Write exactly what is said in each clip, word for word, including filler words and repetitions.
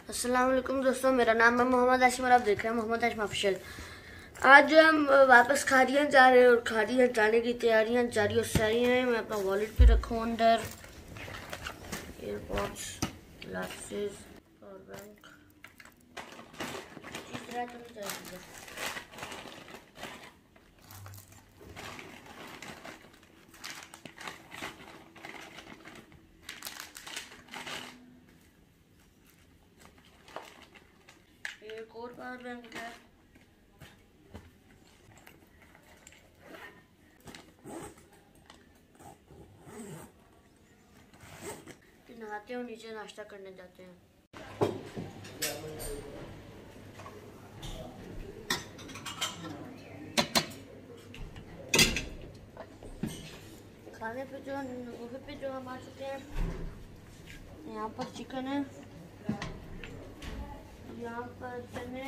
अस्सलाम वालेकुम दोस्तों, मेरा नाम है मोहम्मद आशिम और आप देख रहे हैं मोहम्मद आशिम ऑफिशियल। आज हम वापस खादियान जा रहे हैं और खादियान जाने की तैयारियां जारी और सारी हैं। मैं अपना वॉलेट भी रखूँ अंदर, एयरपॉड्स, ग्लासेस और बैंक। इस तरह तो नहीं चाहिए। एक और पावर बैंक है। नहाते हैं और नीचे नाश्ता करने जाते हैं। खाने पे जो बुफे पे जो हम आ चुके हैं, यहाँ पर चिकन है, यहाँ पर चने,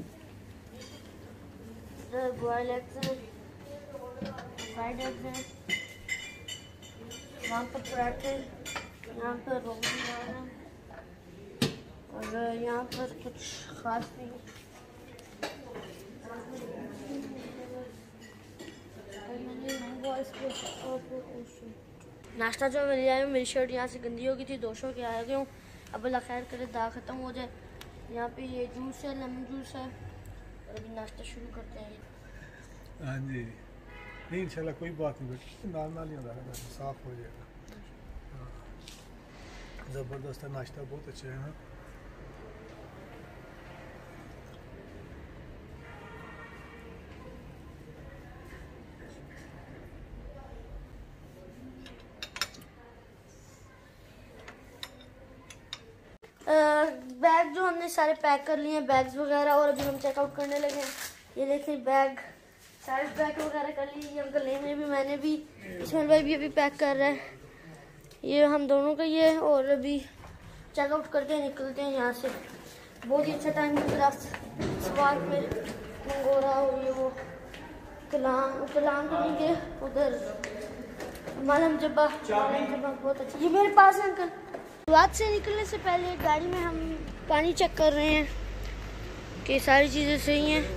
इधर बॉयल एग्स हैं, फ्राइड एग्स हैं, वहाँ पर पराठे, यहाँ पर रोटी है और यहाँ पर कुछ खास नहीं। नाश्ता जो मैं लिया है, मेरी शर्ट यहाँ से गंदी हो गई थी, दो सौ के आ गए हूँ। अब अल्लाह खैर करे दाग ख़त्म हो जाए। यहाँ पे ये जूस है, लेमन जूस है और अभी नाश्ता शुरू करते हैं। हाँ जी, नहीं इंशाल्लाह कोई बात नहीं बेटा, नाल नाल ही होता है, साफ हो जाएगा। ज़बरदस्त है नाश्ता, बहुत अच्छा है ना। बैग जो हमने सारे पैक कर लिए हैं, बैग्स वगैरह, और अभी हम चेकआउट करने लगे हैं। ये देखें बैग सारे पैक वगैरह कर लिए। ये अंकल ने भी, मैंने भी, इसमाइल भाई भी अभी पैक कर रहा है। ये हम दोनों का ये है और अभी चेकआउट करते हैं, निकलते हैं यहाँ से। बहुत ही अच्छा टाइम गुजरा सवार में, मंगोरा और ये वो कलाम कलाम तो नहीं गए, उधर मालम जब्बा मालम जब्बा बहुत अच्छा। ये मेरे पास है अंकल। शुरुआत से निकलने से पहले गाड़ी में हम पानी चेक कर रहे हैं कि सारी चीज़ें सही हैं।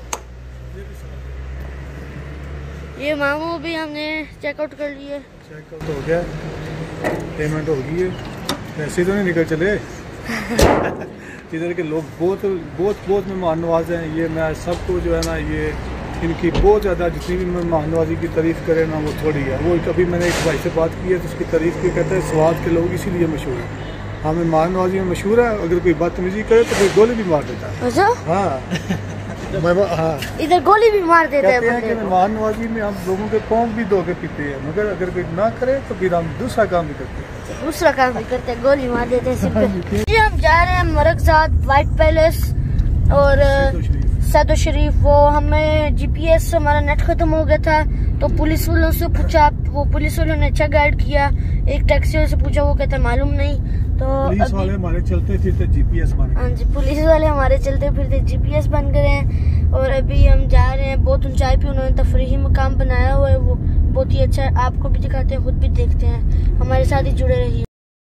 ये मामू भी हमने चेकआउट कर लिए। चेकआउट हो गया, पेमेंट हो गई है, पैसे तो नहीं निकल चले। इधर के लोग बहुत बहुत बहुत मेहमान नवाज हैं। ये मैं सबको जो है ना, ये इनकी बहुत ज़्यादा, जितनी भी मेहमान नवाजी की तारीफ़ करें ना वो थोड़ी है। वो कभी मैंने एक भाई से बात की है तो उसकी तारीफ़ की, कहते हैं स्वाद के लोग इसीलिए मशहूर है। हाँ, मेहमान नवाजी में मशहूर है। अगर कोई बदतमीजी करे तो कोई गोली भी मार देता है। अच्छा? हाँ, हाँ, इधर गोली भी मार देते कहते हैं कि मेहमान नवाजी में हम लोगों के पौंग भी धो के पीते हैं, मगर अगर कोई ना करे तो फिर हम दूसरा काम भी करते हैं। दूसरा काम भी करते हैं, गोली मार देते हैं। जी हम जा रहे हैं मरकज़ाद वाइट पैलेस और सैदो शरीफ। वो हमें जीपीएस से हमारा नेट खत्म हो गया था तो पुलिस वालों से पूछा, वो पुलिस वालों ने अच्छा गाइड किया। एक टैक्सी वाले से पूछा, वो कहता मालूम नहीं। तो पुलिस वाले हमारे चलते फिरते जीपीएस बन गए। हाँ जी, पुलिस वाले हमारे चलते फिरते जीपीएस बन गए हैं और अभी हम जा रहे हैं। बहुत ऊंचाई पे उन्होंने तफरीही मकाम बनाया हुआ है, वो बहुत ही अच्छा है। आपको भी दिखाते हैं, खुद भी देखते हैं, हमारे साथ ही जुड़े रहिए।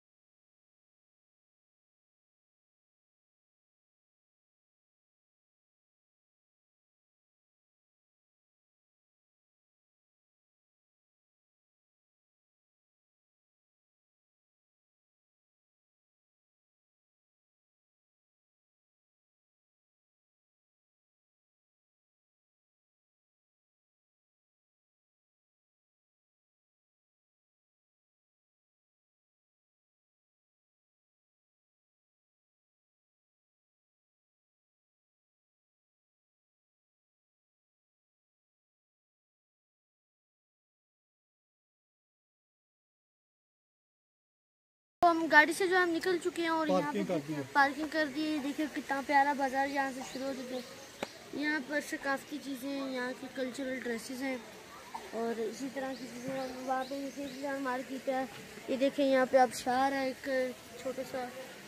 तो हम गाड़ी से जो हम निकल चुके हैं और यहाँ पे पार्किंग कर दी है। देखिए कितना प्यारा बाजार यहाँ से शुरू हो चुके हैं। यहाँ पर सकाफती चीज़ें हैं, यहाँ की कल्चरल ड्रेसेस हैं और इसी तरह की चीज़ें। वहाँ पे ये मार्केट है, ये देखें यहाँ पे आबशार है एक छोटा सा।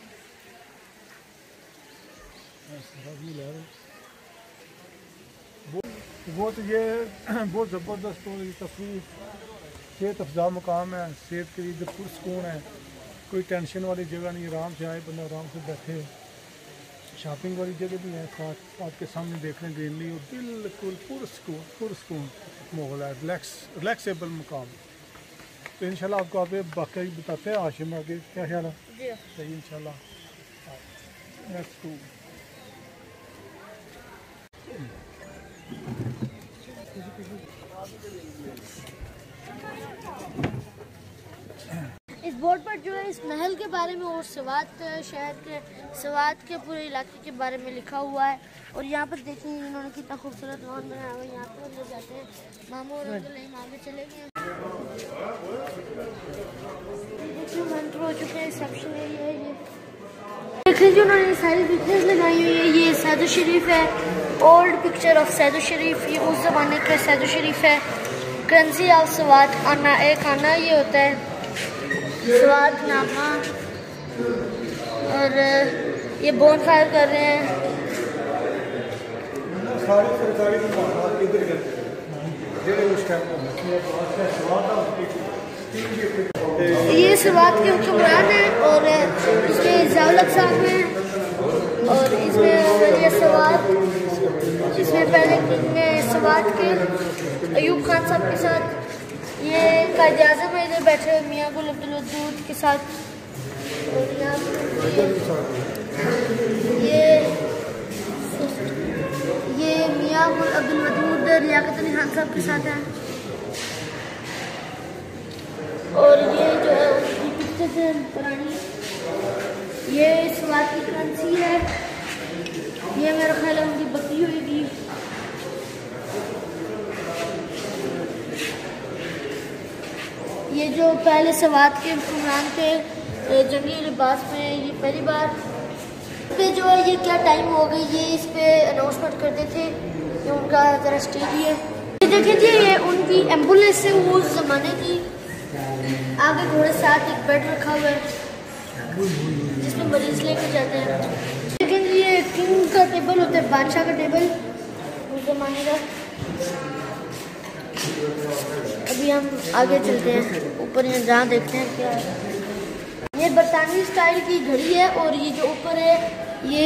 बहुत ये बहुत ज़बरदस्त और तफरीह सेहत अफजा मुकाम है। सेहत के लिए पुरसकून है, कोई टेंशन वाली जगह नहीं, आराम से आए बंदा आराम से बैठे। शॉपिंग वाली जगह भी है साथ आपके सामने देख रहे हैं ग्रीनरी और बिल्कुल पुरस्कून पुरस्कून माहौल है, रिलैक्स रिलैक्सेबल मुकाम। तो इंशाल्लाह आपको आप बाकी बताते हैं आशिम आगे क्या ख्याल है जी सही इंशाल्लाह। Let's go. इस बोर्ड पर जो है इस महल के बारे में और सवात शहर के सवात के पूरे इलाके के बारे में लिखा हुआ है। और यहाँ पर देखिए इन्होंने कितना खूबसूरत लॉन बनाया हुआ है। यहाँ पर ले जाते हैं मामू और अंकल आगे चले गए देखिए मंत्र हो चुके हैं। रिसेप्शन एरिया है ये देख लीजिए उन्होंने सारी पिक्चर्स लगाई हुई है। ये सैदो शरीफ है, old picture of Saidu Sharif. ये उस ज़माने का सैदो शरीफ है। करेंसी ऑफ सवात आना एक आना ये होता है स्वाद नामा। और ये बोन फायर कर रहे हैं। ये स्वाद के हुक्मरान हैं और इसमें ज़ाउलक साहब हैं और इसमें ये स्वाद इसमें पहले में स्वाद के अयूब खान साहब के साथ ये कायद आज़म है इधर बैठे हुए मियाँ गुल अब्दुल वदूद के साथ। और यहाँ ये ये मियाँ गुल अब्दुल वदूद लियाकत अली खान साहब के साथ हैं। और ये जो है उनकी पिक्चर्स है पुरानी। ये स्वाद की करेंसी है। ये मेरा ख्याल है उनकी बकरी होगी। ये जो पहले सवात के हुक्मरान थे जंगी लिबास में ये पहली बार पे जो है ये क्या टाइम हो गई ये इस पे अनाउंसमेंट करते थे। ये उनका ज़रा स्टेज है। ये देखिए जी ये उनकी एम्बुलेंस है वो उस ज़माने की। आगे घोड़े साथ एक बेड रखा हुआ है जिसमें मरीज लेकर जाते हैं। लेकिन ये किंग का टेबल होता है, बादशाह का टेबल उस ज़माने का। अभी हम आगे चलते हैं ऊपर यहाँ जहाँ देखते हैं क्या है। ये बरतानवी स्टाइल की घड़ी है और ये जो ऊपर है ये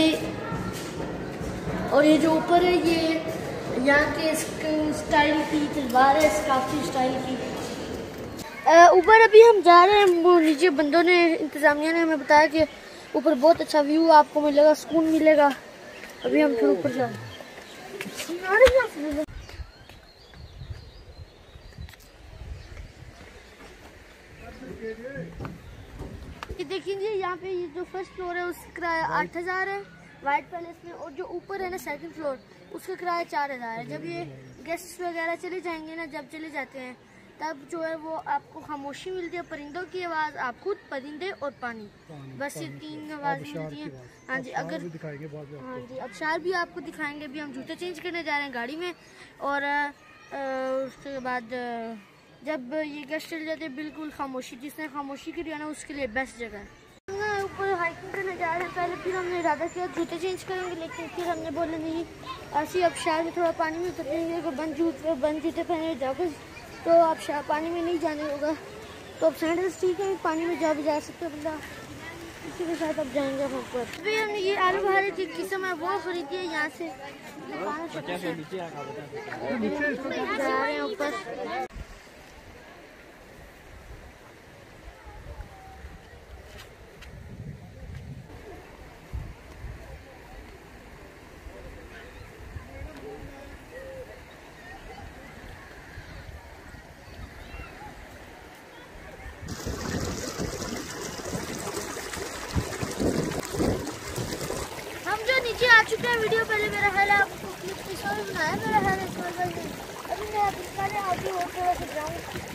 और ये जो ऊपर है ये यहाँ के स्टाइल की तलवार है, स्काफी स्टाइल की। ऊपर अभी हम जा रहे हैं। वो नीचे बंदों ने इंतज़ामिया ने हमें बताया कि ऊपर बहुत अच्छा व्यू आपको मिलेगा, सुकून मिलेगा। अभी हम फिर ऊपर जा रहे हैं। ये देखिए यहाँ पे ये जो फर्स्ट फ्लोर है उसका किराया आठ हज़ार है वाइट पैलेस में। और जो ऊपर है ना सेकंड फ्लोर उसका किराया चार हज़ार है। जब ये गेस्ट वगैरह चले जाएंगे ना, जब चले जाते हैं तब जो है वो आपको खामोशी मिलती है, परिंदों की आवाज़, आप खुद परिंदे और पानी, पानी बस ये तीन आवाज़ मिलती हैं। हाँ जी अगर हाँ जी अबशार भी आपको दिखाएंगे। अभी हम जूते चेंज करने जा रहे हैं गाड़ी में। और उसके बाद जब ये गेस्ट चले जाते हैं बिल्कुल खामोशी, जिसने खामोशी की है ना उसके लिए बेस्ट जगह है। ऊपर हाइकिंग करने जा रहे हैं। पहले फिर हमने इरादा किया जूते चेंज करेंगे, लेकिन फिर हमने बोला नहीं ऐसे अब शहर में थोड़ा पानी में उतरेंगे। बंद जूते बंद जूते पहने जाओगे तो आप शहर पानी में नहीं जाने होगा। तो अब सैंडल्स ठीक है, पानी में जा भी जा सकते हो बंदा, इसी के साथ अब जाएंगे हम ऊपर। अभी हमने ये आलू बुखारे की किस्म है वो खरीदी है यहाँ से। जा रहे हैं ऊपर। नीचे आ चुके हैं। वीडियो पहले मेरा ख्याल है आपको बनाया मेरा ख्याल है। अभी मैं दिखाने आती हूँ थोड़ा सा जाऊँ।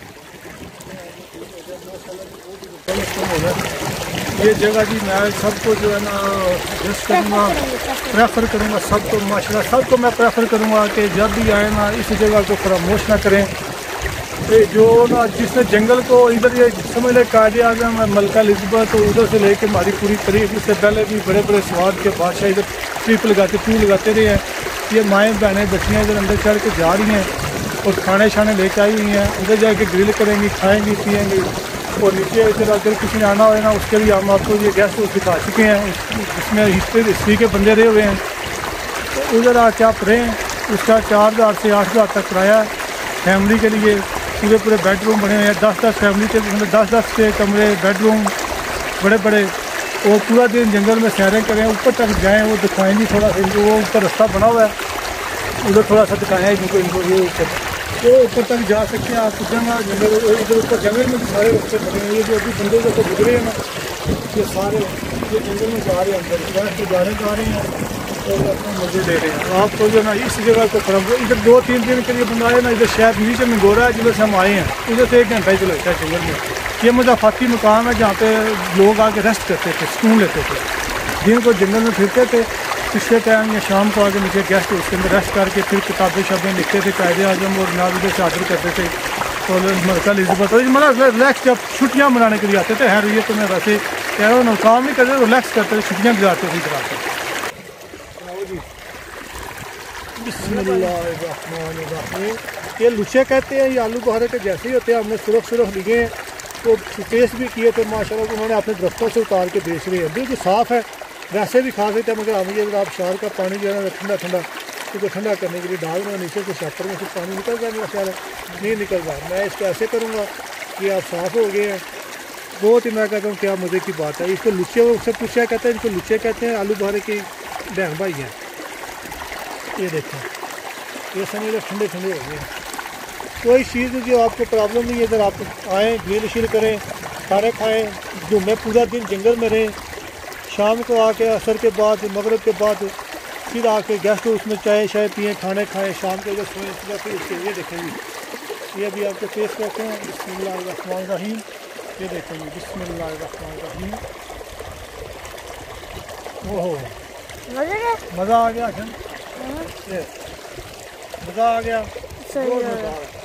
ये जगह जी मैं सबको जो है ना सजेस्ट करूँगा, प्रेफर करूँगा सबको, माशाल्लाह सबको मैं प्रेफर करूँगा कि जब भी आए ना इस जगह को फरामोश ना करें। जो ना जिसने जंगल को इधर ये समझ ले कायदे आज़म मलका एलिज़ाबेथ तो उधर से लेके हमारी पूरी तारीख, इससे पहले भी बड़े बड़े स्वाद के बादशाह इधर ट्रिप लगाते टू लगाते रहे हैं। ये माएँ बहनें बच्चियाँ इधर अंदर चढ़ के जा रही हैं और खाने शाने लेके आई हुई हैं। उधर जाके ग्रिल करेंगी, खाएंगी पिएंगी। और नीचे इधर अगर किसी ने आना हो ना उसके लिए हम आपको ये गेस्ट हाउस दिखा चुके हैं, इसमें हिस्ट्री हिस्ट्री के बंदे रहे हुए हैं। तो उधर आके आप रहें, उसका चार हज़ार से आठ हज़ार तक किराया है फैमिली के लिए। पूरे पूरे बेडरूम बने हुए हैं, दस दस फैमिली के दस दस के कमरे, बेडरूम बड़े बड़े। और पूरा दिन जंगल में सैरें करें, ऊपर तक जाएँ, वो दिखाएंगी थोड़ा सा, वो ऊपर रास्ता बना हुआ है, उधर थोड़ा सा दिखाया है इनको इनको ये ऊपर तो ऊपर तक जा सकते हैं आप। जंगल जंगल इधर ऊपर जंगल में सारे रास्ते बने हैं। ये जो अभी बंदे जो तो गुजरे हैं ना, ये सारे ये जंगल में जा रहे हैं, अंदर तो जाने जा रहे हैं और अपने मजे ले रहे हैं। आपको जो ना इस जगह को खराब इधर दो तीन दिन के लिए बंदा आए ना, इधर शायद नीचे में गोरा है जिधर से हम आए हैं, उधर से एक घंटा ही चलता है जंगल में। ये मुज़ाफ़ाती मुकाम है जहाँ पे लोग आके रेस्ट करते थे, सुकून लेते थे, दिन को जंगल में फिरते थे। पिछले टाइम या शाम को आगे नीचे गेस्ट उसके अंदर रेस्ट करके फिर किताबें शब्दें लिखते थे, कायदे आज़म और नाविदे से ऑर्डर करते थे। तो मलका एलिज़ाबेथ और मतलब रिलैक्स जब छुट्टियाँ मनाने के लिए आते थे, खैर ये तो मैं वैसे कह रहा हूँ काम नहीं करते, रिलैक्स करते थे, छुट्टियाँ गुजारते थे इधर आकर। बिस्मिल्लाहिर्रहमानिर्रहीम। ये लुचे कहते हैं, ये आलू बुखारे के जैसे ही होते हैं। हमने सुरख सुरख लिखे हैं तो टेस्ट भी किए थे माशाल्लाह, उन्होंने अपने दरख्तों से उतार के बेच रहे हैं। बिल्कुल साफ़ है, वैसे भी खा सकते हैं, मगर हम ये आप शार का पानी जो है ना ठंडा ठंडा उसको ठंडा करने के लिए डाल रहे हैं। नीचे से शापर में से पानी निकल रहा है, मेरा ख्याल है नहीं निकल रहा। मैं इसको ऐसे करूँगा कि आप साफ़ हो गए हैं, बहुत ही मैं कहता हूँ क्या मज़े की बात है। इसको लुचे उससे पूछा कहते हैं, इनको लुचे कहते हैं, आलू बुखारे की बहन भाई हैं। ये देखें, ये समझ लो ठंडे ठंडे हो गए। कोई चीज़ जो आपको प्रॉब्लम नहीं है, इधर आप आएँ, ग्रिल शिल करें, खाने खाएँ, घूमें, पूरा दिन जंगल में रहें। शाम को आके असर के बाद मगरिब के बाद फिर आके गेस्ट हाउस में चाय शाय पिए, खाने खाएँ, शाम को इधर सोएं, सुबह फिर उसके ये देखेंगे। ये भी आपको टेस्ट करते हैं। बिस्मिल्लाहिर्रहमानिर्रहीम। ये देखेंगे, बिस्मिल्लाहिर्रहमानिर्रहीम। ओहो मज़ा आ गया, मज़ा आ गया, बहुत मज़ा आ रहा है।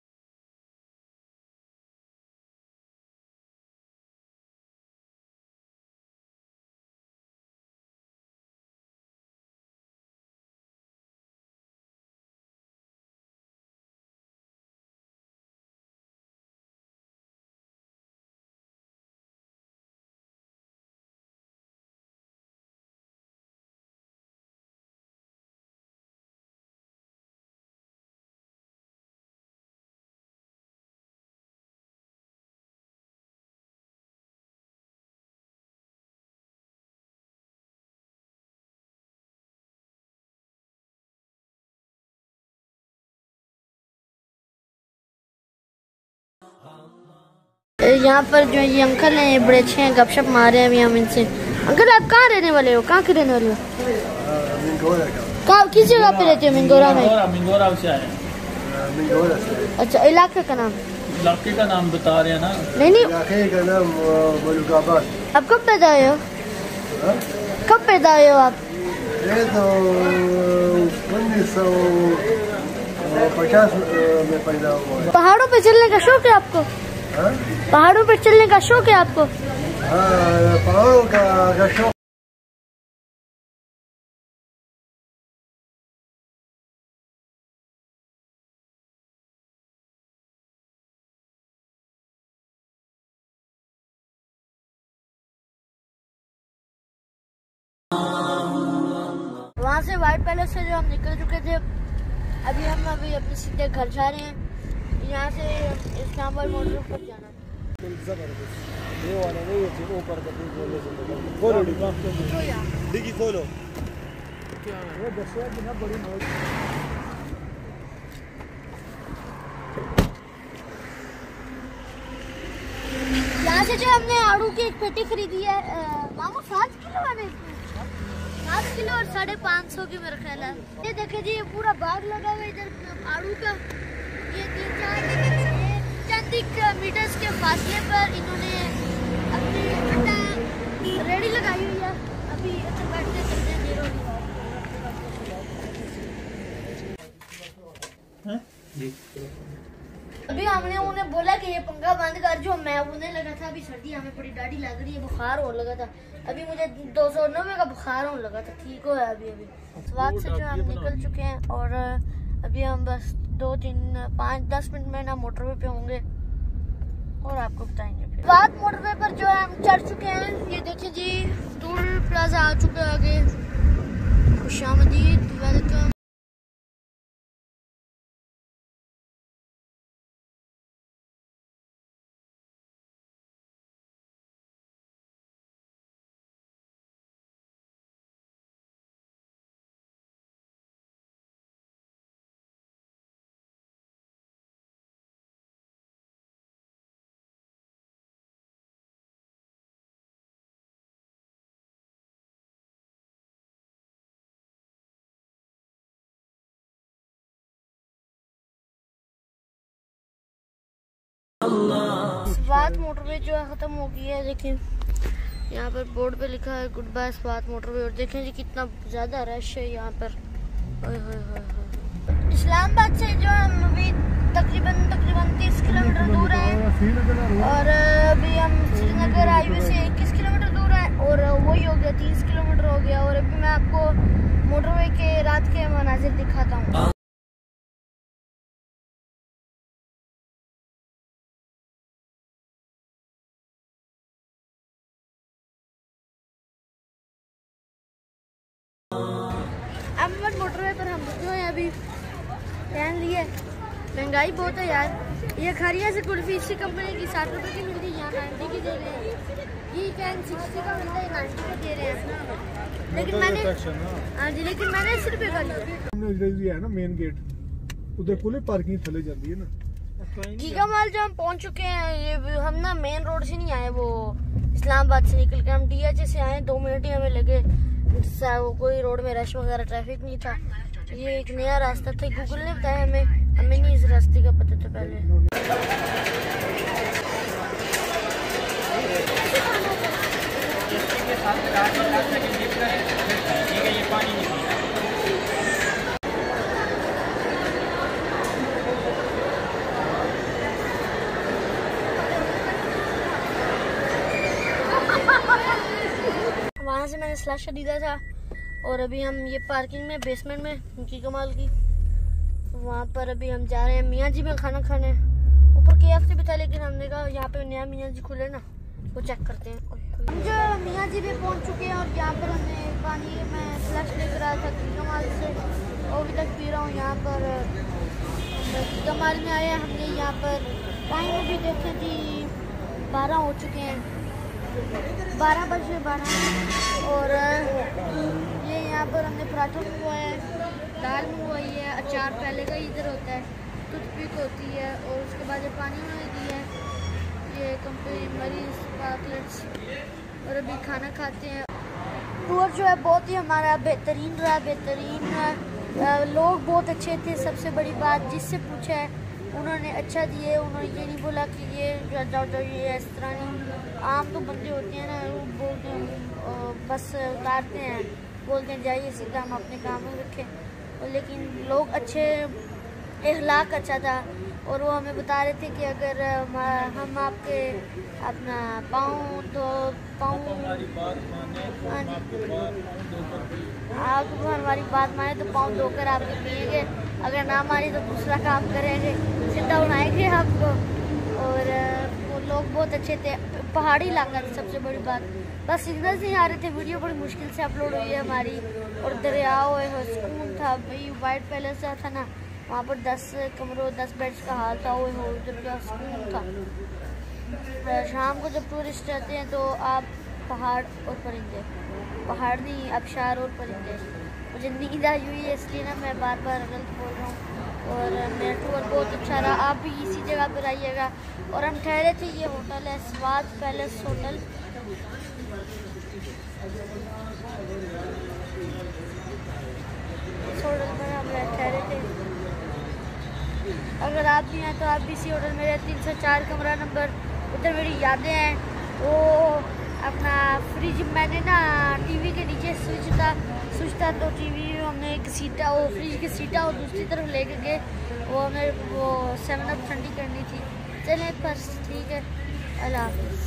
यहाँ पर जो ये अंकल हैं, ये बड़े अच्छे हैं, गपशप मार रहे हैं अभी हम इनसे। अंकल आप कहाँ रहने वाले हो, कहाँ के रहने वाले हो? कहाँ किस जगह पे रहते हो? मिंगोरा में। मिंगोरा से आए। अच्छा, इलाके का नाम? इलाके का नाम बता रहे हैं ना। नहीं नहीं, इलाके का नाम मलुकाबाद। आप कब पैदा हुए हो? कब पैदा हुए हो आप? ये तो उन्नीस सौ पचास में पैदा हुआ है। पहाड़ों पे चलने का शौक है आपको? हाँ? पहाड़ों पे चलने का शौक है आपको? हाँ, पहाड़ों का शौक। वहाँ से व्हाइट पैलेस से जो हम निकल चुके थे, अभी हम अभी अपने सीधे घर जा रहे हैं। यहाँ से इस्लामाबाद मोटर पर जाना है। यहाँ से जो हमने आड़ू की एक पेटी खरीदी है, मामू सात किलो है सात किलो और साढ़े पाँच सौ की मेरा ख्याल है। ये देखे जी, ये पूरा बाग लगा हुआ है इधर आड़ू का। ये तीन चार चंद मीटर्स के फासले पर इन्होंने अपनी अड्डा रेडी लगाई हुई है। अभी अच्छा बैठते चलते हैं देर होगी। अभी हमने उन्हें बोला कि ये पंखा बंद कर, जो मैं उन्हें लगा था अभी सर्दी हमें बड़ी डाढ़ी लग रही है, बुखार होने लगा था। अभी मुझे दो सौ नब्बे का बुखार होने लगा था, ठीक हो है अभी। अभी स्वाद से जो हम निकल चुके हैं और अभी हम बस दो तीन पाँच दस मिनट में ना मोटरवे पे होंगे और आपको बताएंगे। स्वात मोटरवे पर जो है हम चढ़ चुके हैं। ये देखिए जी, टूल प्लाजा आ चुका है आगे। खुशामदीद, वेलकम। स्वात मोटरवे जो है ख़त्म हो गई है। देखें यहाँ पर बोर्ड पे लिखा है गुड बाय स्वात मोटरवे। और देखें जी कितना ज़्यादा रश है यहाँ पर। इस्लामाबाद से जो हम अभी तकरीबन तकरीबन तीस किलोमीटर दूर हैं और अभी हम श्रीनगर हाईवे से इक्कीस किलोमीटर दूर हैं और वही हो गया तीस किलोमीटर हो गया। और अभी मैं आपको मोटरवे के रात के मनाजिर दिखाता हूँ। अहमद मोटरवे पर हम रुके हुए हैं अभी पहन लिए। महंगाई बहुत है यार। ये खरिया से कुल्फी इसी कंपनी की साठ रुपए की मिलती है, यहाँ नाइन्टी की दे रहे हैं। ये कैन सिक्सटी का मिलता है, नाइन्टी का दे रहे हैं। लेकिन मैंने हाँ जी लेकिन मैंने अस्सी रुपये का लिया है ना। मेन गेट उधर पूरी पार्किंग थले जाती है ना। गीगा माल जो हम पहुँच चुके हैं, ये हम ना मेन रोड से नहीं आए, वो इस्लामाबाद से निकल के हम डी एच ए से आए। दो मिनट ही हमें लगे। कोई रोड में रश वगैरह ट्रैफिक नहीं था। ये एक नया रास्ता था, गूगल ने बताया हमें, हमें नहीं इस रास्ते का पता था पहले। वहाँ से मैंने स्लैश खरीदा था और अभी हम ये पार्किंग में बेसमेंट में उनकी कमाल की वहाँ पर अभी हम जा रहे हैं मियाँ जी में खाना खाने। ऊपर के एफ से भी था लेकिन हमने कहा यहाँ पे नया मियाँ जी खुले ना, वो चेक करते हैं। हम जो मियाँ जी भी पहुँच चुके हैं और यहाँ पर हमने पानी में स्लैश लेकर आया था कमाल से, वो अभी तक पी रहा हूँ। यहाँ पर कमाल में आए हमने, यहाँ पर टाइम अभी देखे जी बारह हो चुके हैं, बारह बजे बारह। और ये यहाँ पर हमने पराठा मंगवाया है, दाल मंगवाई है, अचार पहले का इधर होता है, टूथपिक होती है और उसके बाद ये पानी में दी है, ये कंपनी मरीज पाकलेट्स। और अभी खाना खाते हैं। टूर जो है बहुत ही हमारा बेहतरीन रहा, बेहतरीन। लोग बहुत अच्छे थे। सबसे बड़ी बात जिससे पूछा है उन्होंने अच्छा दिए। उन्होंने ये नहीं बोला कि ये जाओ जाओ ये इस तरह नहीं। आम तो बंदे होते हैं ना, वो बोलते हैं बस उतारते हैं, बोलते हैं जाइए सीधा, हम अपने काम में रखें। लेकिन लोग अच्छे, अखलाक अच्छा था। और वो हमें बता रहे थे कि अगर हम आपके अपना पाँव तो पाँव आप हमारी बात माने तो पाँव धोकर आपके पिएंगे, अगर ना माने तो दूसरा काम करेंगे, सीधा उड़ाएंगे आपको। और वो लोग बहुत अच्छे थे। पहाड़ी इलाका था सबसे बड़ी बात, बस सिग्नल्स नहीं आ रहे थे। वीडियो बड़ी मुश्किल से अपलोड हुई है हमारी। और दरिया हुए सुकून था भाई। वाइट पैलेस था ना, वहाँ पर दस कमरों दस बेड्स का हाल था, वो उधर का सुकून था। शाम को जब टूरिस्ट आते हैं तो आप पहाड़ और परिंदे, पहाड़ नहीं आबशार और परिंदे। मुझे नींद आई हुई है इसलिए ना मैं बार बार गलत बोल रहा हूँ। और मेरा टूर बहुत अच्छा रहा। आप भी इसी जगह पर आइएगा। और हम ठहरे थे, ये होटल है स्वात पैलेस होटल। इस होटल में हम ठहरे थे। अगर आप भी हैं तो आप भी इसी होटल में रहे। तीन सौ चार कमरा नंबर। उधर मेरी यादें हैं। वो अपना फ्रिज मैंने ना टीवी के नीचे स्विच था स्विच था तो टीवी हमने एक सीटा, वो फ्रिज की सीटा और दूसरी तरफ लेके गए। वो हमें वो सेवन अप ठंडी करनी थी। चलें बस ठीक है, अल्लाह हाफ़िज़।